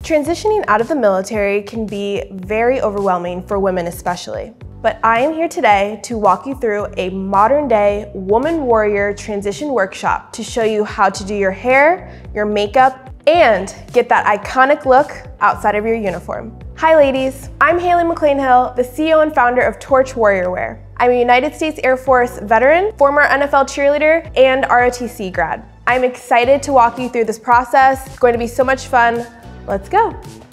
Transitioning out of the military can be very overwhelming for women especially. But I am here today to walk you through a modern-day woman warrior transition workshop to show you how to do your hair, your makeup, and get that iconic look outside of your uniform. Hi ladies, I'm Haley McClain Hill, the CEO and founder of Torch Warrior Wear. I'm a United States Air Force veteran, former NFL cheerleader, and ROTC grad. I'm excited to walk you through this process. It's going to be so much fun. Let's go.